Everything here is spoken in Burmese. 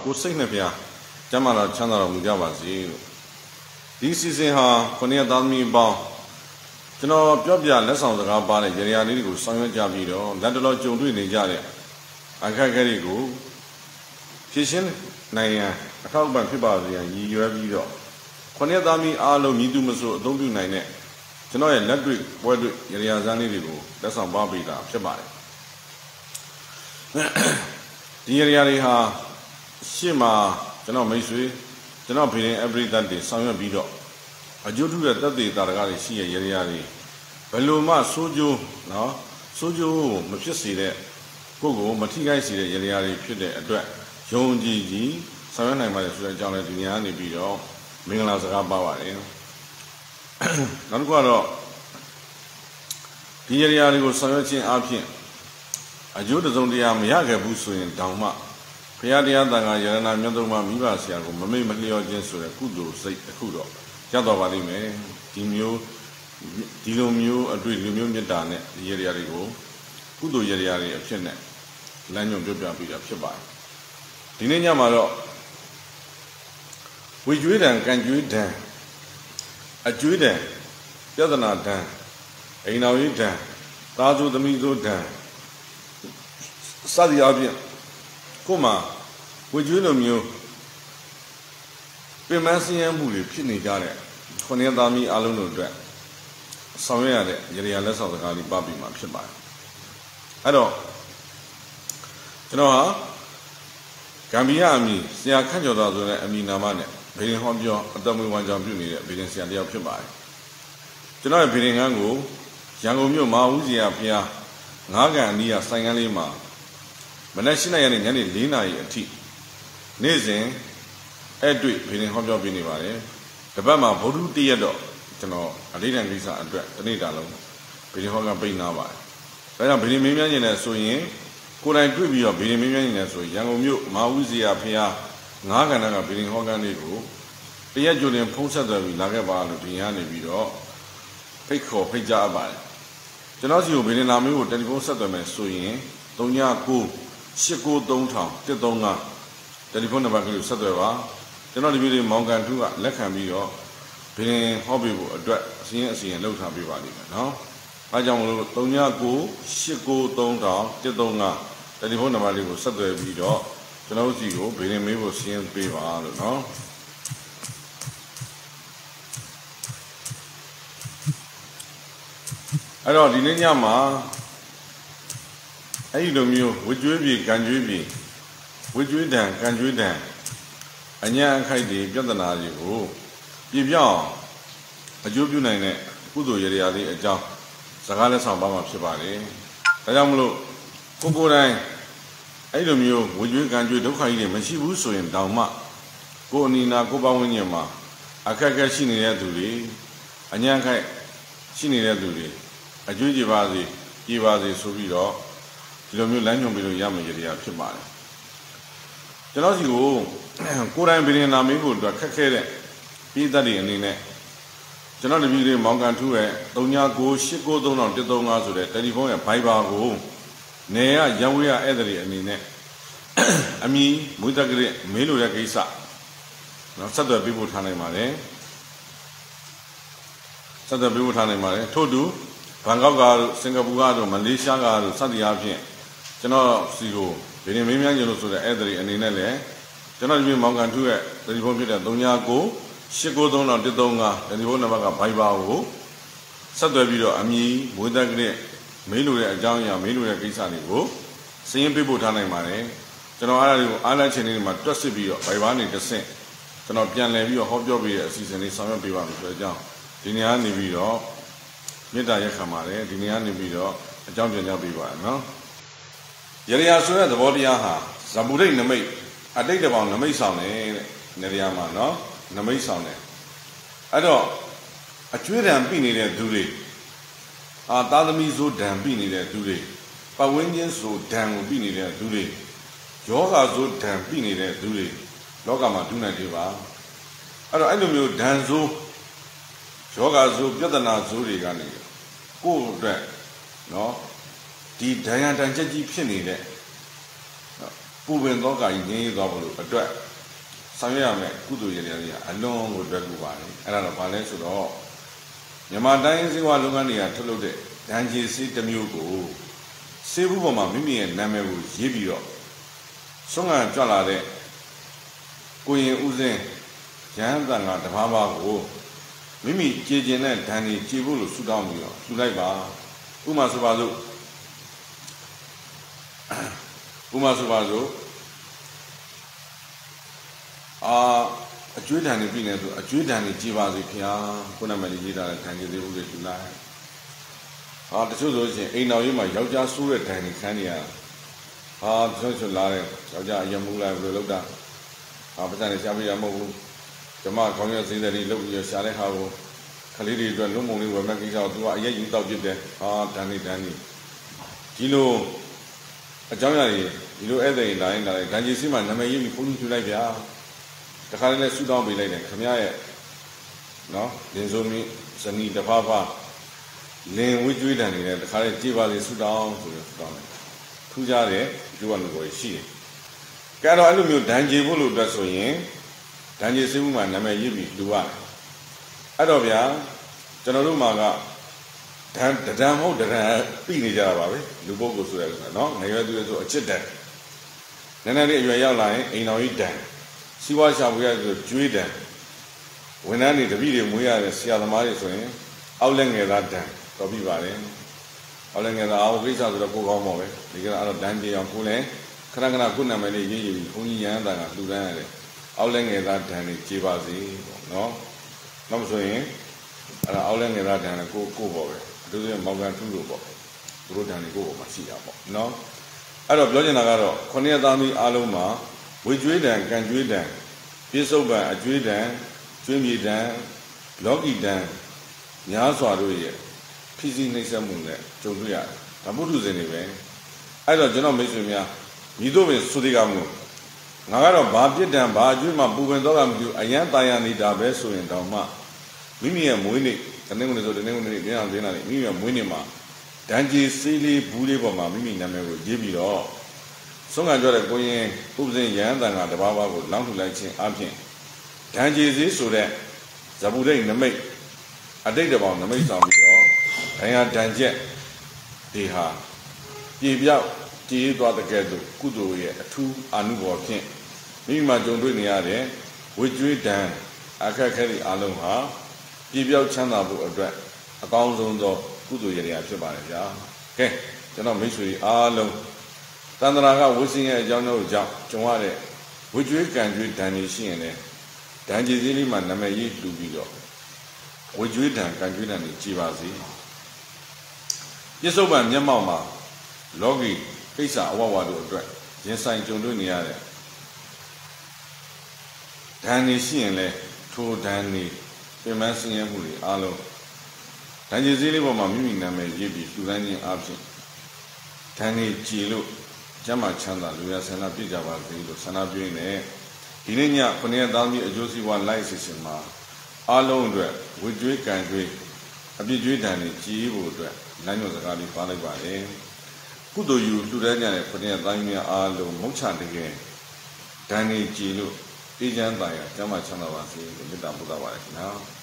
ကိုစိတ်နှပြကျမ်းမာတော်ချမ်းသာတော်မူကြပါစေလို့ဒီစီစဉ်ဟာခုနှစ်သားသမီးပေါင်းကျွန်တော်ပြောပြလက်ဆောင်စကားပါတဲ့ရေရာလေးတွေကိုဆောင်ရွက်ကြပြီးတော့လက်တော်ကြုံတွေ့နေကြတဲ့အခက်အခဲတွေကိုဖြေရှင်းနိုင်ရန်အထောက်အပံ့ဖြစ်ပါစေရန်ရည်ရွယ်ပြီးတော့ခုနှစ်သားသမီးအားလုံးမြည်သူမဆိုအသုံးပြုနိုင်တဲ့ကျွန်တော်ရဲ့လက်တွေ့ပွဲတွေ့ရေရာဇာတ်လေးတွေကိုလက်ဆောင်ပါပေးတာဖြစ်ပါတယ်ဒီရေရာတွေဟာရှေ့မှာကျွန်တော်မိတ်ဆွေကျွန်တော်ဖေရင် everyday တွေဆောင်ရွက်ပြီးတော့အကျိုးထူးတဲ့သက်သေတာရကတွေရှိရဲ့ရေရာတွေဘယ်လိုမှစိုးကျိုးနော်စိုးကျိုးမဖြစ်စေတဲ့ကိုယ့်ကိုမထိခိုက်စေတဲ့ရေရာတွေဖြစ်တဲ့အတွက်ယုံကြည်ကြီးဆောင်ရွက်နိုင်ပါတယ်ဆိုတဲ့အကြောင်းလေးဒီညနေပြီးတော့မင်္ဂလာစကားပါပါတယ်နောက်တစ်ခုကတော့ဒီရေရာတွေကိုဆောင်ရွက်ခြင်းအပြင်အကျိုးတစုံတရာမရခဲ့ဘူးဆိုရင်တောင်မှဘုရားတရားတန်ခါယရဏမြတ်သုံးပါးမိဘဆရာကိုမမေ့မလျော့ခြင်းဆိုတဲ့ကုသိုလ်စိတ်တစ်ခုတော့ရတော့ပါလိမ့်မယ်ဒီလိုမျိုးအတွေ့လူမျိုးမေတ္တာနဲ့ဒီရေရာတွေကိုကုသိုလ်ရေရာတွေအဖြစ်နဲ့လမ်းညွှန်ပြပြပြီးတာဖြစ်ပါတယ်ဒီနေ့ညမှာတော့ဝေကျွေးတံကံကျွေးတံအကျွေးတံပြဿနာတံအိမ်တော်ရေးတံသားစုသမီးစုတံစသည်အပြင်ကိုမှဝေကျွေးလိုမျိုးပြင်ပန်းစည်းရမှုတွေဖြစ်နေကြတဲ့ခုနှစ်သားမီးအားလုံးတို့အတွက်ဆောင်ရွက်ရတဲ့ရေရာလက်ဆောင်စကားလေးပါပြီးမှဖြစ်ပါတယ်အဲ့တော့ကျွန်တော်ဟာဂမ်ဘီယာအမည်ဆရာခန့်ကျော်တော်ဆိုတဲ့အမည်နာမနဲ့ဗေဒင်ဟောပြောအသက်မွေးဝမ်းကြောင်းပြုနေတဲ့ဗေဒင်ဆရာတယောက်ဖြစ်ပါတယ်ကျွန်တော်ရဲ့ဗေဒင်ခန်းကိုရန်ကုန်မြို့မဟာဦးဇေယျဘုရားငါးကန်အနီးကဆိုင်ကန်းလေးမှာမနက်၈ နာရီနဲ့ညနေ 4 နာရီအထိနေ့စဉ်အဲ့တွေ့ဗေဒင်ဟောပြောပေးနေပါတယ်တပတ်မှာဗုဒ္ဓတည့်ရက်တော့ကျွန်တော်အလေးတန်ကိစ္စအတွက်တနေ့တာလုံးဗေဒင်ဟောကပိတ်နာပါတယ်ဒါကြောင့်ဗေဒင်မင်းများညင်နဲ့ဆိုရင်ကိုယ်တိုင်တွေ့ပြီးတော့ဗေဒင်မင်းများညင်နဲ့ဆိုရင်ရန်ကုန်မြို့မဟာဦးဇေယျဘုရားငါးကဏ္ဍကဗေဒင်ဟောကန်းလေးကိုတရက်ကြိုတင်ဖုံးဆက်သွယ်ပြီးလာခဲ့ပါလို့ဒီညနေပြီးတော့ဖိတ်ကြားအပ်ပါတယ်ကျွန်တော်စီကိုဗေဒင်နာမင်းကိုတယ်လီဖုန်းဆက်သွယ်မယ်ဆိုရင်3998933135တယ်လီဖုန်းနံပါတ်ကိုဆက်သွယ်ပါကျွန်တော်ဒီဗီဒီယိုမောင်ကန်ထူးကလက်ခံပြီးတော့ဗေဒင်ဟောပေးဖို့အတွက်အစီရင်လှုပ်ထားပေးပါလိမ့်မယ်နော်။အားကြောင့်မလို့3998933135တယ်လီဖုန်းနံပါတ်လေးကိုဆက်သွယ်ပြီးတော့ကျွန်တော်စီကိုဗေဒင်မေးဖို့စီရင်ပေးပါလို့နော်။အဲ့တော့ဒီနေ့ညမှာအဲ့ဒီလိုမျိုးဝကျွေးပြေကံကျွေးပြေဝကျွေးတံကံကျွေးတံအညာအခိုက်တွေပြဿနာတွေကိုပြပြောင်းအကျိုးပြုနိုင်တဲ့ကုသိုလ်ရေရာလေးအကြောင်းစကားလက်ဆောင်ပါမှာဖြစ်ပါတယ်။ဒါကြောင့်မလို့ကိုယ်တိုင်အဲ့လိုမျိုးဝကျွေးကံကျွေးဒုက္ခကြီးတွေမရှိဘူးဆိုရင်တောင်မှကိုယ်အနီးနာကိုယ်ပတ်ဝန်းကျင်မှာအခက်အခဲရှိနေတဲ့သူတွေအညာအခိုက်ရှိနေတဲ့သူတွေအကျွေးကြပါစေကြည်ပါစေဆိုပြီးတော့ဒီလိုမျိုးလမ်းညွှန်ပြီးလို့ရမယ်ရေရာဖြစ်ပါတယ်ကျွန်တော်စီကိုကိုယ်တိုင်ဗေဒင်နာမင်းကိုအတွက်ခက်ခဲတဲ့ပြည်သက်တွေအနေနဲ့ကျွန်တော်တပည့်လေးမောင်ကန်ထူးရဲ့3998933135ဆိုတဲ့တယ်လီဖုန်းရဲ့ Viber ကိုနေရရန်ဝေးရဧည့်သည်အနေနဲ့အမီမွေးတက်ကလေးမေးလို့တဲ့ကိစ္စနော်ဆက်သွယ်ပေးဖို့ထားနိုင်ပါတယ်ဆက်သွယ်ပေးဖို့ထားနိုင်ပါတယ်ထို့တူဘန်ကောက်ကတို့စင်ကာပူကတို့မလေးရှားကတို့စသည်အားဖြင့်ကျွန်တော်စီကိုဗေဒင်မင်းများညလို့ဆိုတဲ့ဧည့်သည်အနေနဲ့လည်းကျွန်တော်ဒီမောင်ကန်ထူးရဲ့တယ်လီဖုန်းဖြစ်တဲ့3998933135တယ်လီဖုန်းနံပါတ်က Viber ကိုဆက်သွယ်ပြီးတော့အမည်မွေးတက်ကလေးမေးလို့တဲ့အကြောင်းအရာမေးလို့တဲ့ကိစ္စတွေကိုစည်ရင်ပေးဖို့ထားနိုင်ပါတယ်ကျွန်တော်အားတွေကိုအားလက်ချင်နေမှာတွက်စစ်ပြီးတော့ Viber နေတစ်ဆင့်ကျွန်တော်ပြန်လည်ပြီးတော့ဟောပြောပေးတဲ့အစီအစဉ်လေးဆောင်ရွက်ပေးပါမယ်ဆိုတဲ့အကြောင်းဒီနေ့ကနေပြီးတော့မေတ္တာရက်ခံပါတယ်ဒီနေ့ကနေပြီးတော့အကြောင်းပြန်ကြားပေးပါနော်ရေရာဆိုတဲ့သဘောတရားဟာဇဗုဒိတ်နမိတ်အတိတ်တပေါင်းနမိတ်ဆောင်တယ်တဲ့နေရာမှာနော်နမိတ်ဆောင်တယ်အဲ့တော့အကျွေးတံပြိနေတဲ့သူတွေသားသမီးဆိုဒံပြိနေတဲ့သူတွေပတ်ဝန်းကျင်ဆိုဒံကိုပြိနေတဲ့သူတွေယောဂဆိုဒံပြိနေတဲ့သူတွေလောကမှာဒုနိုင်တွေပါအဲ့တော့အဲ့လိုမျိုးဒံဆိုယောဂဆိုပြဿနာဆိုတွေကနေကိုယ့်အတွက်နော်ဒီဒဏ်ရာတန်ချက်ကြီးဖြစ်နေတဲ့ပူပင်သောကကြီးငြိမ်းသွားဖို့လို့အတွက်ဆောင်ရွက်ရမယ်ကုသိုလ်ရည်တွေအလွန်ကိုတွေ့ကူပါတယ်အဲ့ဒါတော့ဘာလဲဆိုတော့မြန်မာတိုင်းစည်းဝါးလုပ်ငန်းတွေကထုတ်လုပ်တဲ့ဒဏ်ကြေးစည်းတစ်မျိုးကိုစေဘူးပေါ်မှာမိမိရဲ့နာမည်ကိုရေးပြီးတော့ဆုံးခံကြွလာတဲ့ကိုရင်ဦးစင်းရဟန်းတန်ခါတပါးပါးကိုမိမိကြည်ကျင်တဲ့ဓာန်ကြီးကြည်ဖို့လို့ဆုတောင်းပြီးတော့လှူလိုက်ပါဥမာဆိုပါစို့အကျွေးဓာန်တွေပြည်နေဆိုအကျွေးဓာန်တွေကြည်ပါစေခင်ဗျာခုနကလည်းရေးထားတဲ့ဓာန်ကြီးသေးဘူးလေလှူလိုက်တချို့ဆိုရင်အိမ်တော်ကြီးမှာယောက်ျားဆိုးတဲ့ဓာန်တွေခန်းနေရတချို့လာတဲ့ယောက်ျားအယံမူလာဘယ်လိုလုပ်တာပတ်စံတွေရှားပြရမဟုတ်ဘူးဓမ္မခေါင်းရစိမ့်တဲ့တွေလုပ်ပြီးရှားတဲ့ဟာကိုခလေးတွေအတွက်လုံးမုံလေးဝယ်မဲ့ကိစ္စကိုသူကအရက်ယူတောက်ပြစ်တယ်ဓာန်ကြီးဒီလိုအကြောင်းအရာတွေဒီလိုဧည့်သည်လာရင်လာတယ်ဓာန်ကြီးစီမှာနာမည်ရေးပြီးဘုန်းကြီးထူလိုက်ဗျာတခါလည်းဆူတောင်းပေးလိုက်တယ်ခမရရဲ့နော်လင်စိုးမင်းဇနီးတဖားလင်ဝိကျွေးတန်နေတယ်တခါလည်းကြည်ပါစေဆူတောင်းဆိုပြီးဆူတောင်းတယ်ထူးကြတယ်ဒီကလူကိုရှိတယ်ကဲတော့အဲ့လိုမျိုးဓာန်ကြီးဖို့လို့အတွက်ဆိုရင်ဓာန်ကြီးစီမှုမှာနာမည်ရေးပြီးလူရတယ်အဲ့တော့ဗျာကျွန်တော်တို့မှာကဓာန်မဟုတ်ဓာန်ပြီးနေကြတာပါပဲလူပုဂ္ဂိုလ်ဆိုရယ်နော်ငရွယ်သူတွေဆိုအချစ်တန်နည်းနည်းလေးအရွယ်ရောက်လာရင်အိမ်တော်ကြီးတန်စီးပွားရှာဖွေရဆိုကျွေးတန်ဝန်ထမ်းတွေတပည့်တွေမွေးရတဲ့ဆရာသမားတွေဆိုရင်အောက်လက်ငယ်သားတန်တော်ပြီပါတယ်အောက်လက်ငယ်သားအောင်ကိစ္စဆိုတော့ကိုကောင်းပါပဲဒီကအဲ့တော့ဓာန်ကြီးအောင်ကိုလည်းခဏခုနာမည်လေးရေးပြီးဘုန်းကြီးရဟန်းတန်ကလှူဒန်းရတယ်အောက်လက်ငယ်သားဓာန်တွေကြေပါစေပေါ့နော်နောက်ဆိုရင်အဲ့ဒါအောက်လက်ငယ်သားဓာန်ကကိုပေါ့ပဲအတူတူမောင်ကန်ထူးလို့ပေါ့သူတို့ဓာန်တွေကိုပေါ်မှာရှိတာပေါ့နော်အဲ့တော့ပြောချင်တာကတော့ခொနည်းသားသမီးအားလုံးမှာဝေကျွေးတံကံကျွေးတံပြစ္ဆုတ်ပံအကျွေးတံကျွေးမြေတံလောကီတံများစွာတို့ရဲ့ဖြစ်စီနှိမ့်ဆက်မှုနဲ့ကြုံတွေ့ရတယ်ဒါပုထုဇဉ်တွေပဲအဲ့တော့ကျွန်တော်မိတ်ဆွေများညီတို့ပင်သုတိကမှုငါကတော့ဘာပြစ်ဒဏ်ဘာအကျွေးမှပူပင်တော့ကမကြည့်အယံတာယာနေတာပဲဆိုရင်တောင်မှမိမိရဲ့မွေးနေ့တနေ့ကနေ့ဆိုတနေ့ကနေ့ပြန်အောင်ပြန်လာတယ်မိမိရဲ့မွေးနေ့မှာဓာန်ကြီးစေးလေးဘူးလေးပေါ်မှာမိမိနာမည်ကိုရေးပြီးတော့ဆုံးခံကြတဲ့ကိုရင်ဥပဇင်ရဟန်းတန်ကတပါးပါးကိုလောင်းထူလိုက်ခြင်းအပြင်ဓာန်ကြီးစေးဆိုတဲ့ဇဗုဒိတ်နမိတ်အတိတ်တပေါင်းနမိတ်ဆောင်ပြီးတော့ဒဏ်ရာဓာန်ချက်ဒီဟာပြေပြောက်ကြည်သွားတဲ့ကဲ့သို့ကုသိုလ်ရဲ့အထူးအာနုဘော်ဖြင့်မိမိမှာကြုံတွေ့နေရတဲ့ဝိကျွေးဓာန်အခက်ခဲတွေအလုံးဟာပြေပြောက်ချမ်းသာဖို့အတွက်အကောင်းဆုံးသောကုသိုလ်ရည်ရဖြစ်ပါတယ်ဗျာကဲကျွန်တော်မိတ်ဆွေအားလုံးတန္တရာကဝိစင်းရဲ့အကြောင်းတို့ကြောင့်ကြုံရတဲ့ဝိကျွေးကံကျွေးဓာန်တွေရှိရင်လည်းဓာန်ကြီးစည်းလေးမှာနာမည်ရေးလှူပြီးတော့ဝိကျွေးဓာန်ကံကျွေးဓာန်တွေကြည်ပါစေပြစ္ဆုတ်ပံမျက်မှောက်မှာလောကီကိစ္စအဝဝတို့အတွက်ရင်ဆိုင်ကြုံတွေ့နေရတဲ့ဓာန်တွေရှိရင်လည်းထိုဓာန်တွေပြင်ပန်းဆင်းရဲမှုတွေအားလုံးဓာန်ကြီးစည်းလေးပေါ်မှာမိမိနာမည်ရေးပြီးလှူဒန်းခြင်းအပြင်ဓာန်တွေကြည်လို့ကျမ်းမာချမ်းသာလူရဆန္ဒပြကြပါစေလို့ဆန္ဒပြုနေဒီနေ့ညခုနှစ်သားသမီးအကျိုးစီးပွားလိုက်စီစဉ်မှာအားလုံးအတွက်ဝိကျွေးကံကျွေးအပြည့်ကျွေးဓာန်တွေကြည်ဖို့အတွက်လမ်းညွှန်စကားလေးပါလိုက်ပါတယ်ကုသိုလ်ယူလှူဒန်းကြတဲ့ခုနှစ်သားသမီးများအားလုံးမုတ်ချတကယ်ဓာန်တွေကြည်လို့အေးချမ်းသာရကျမ်းမာချမ်းသာပါစေလို့မေတ္တာပို့သပါတယ်ခင်ဗျာ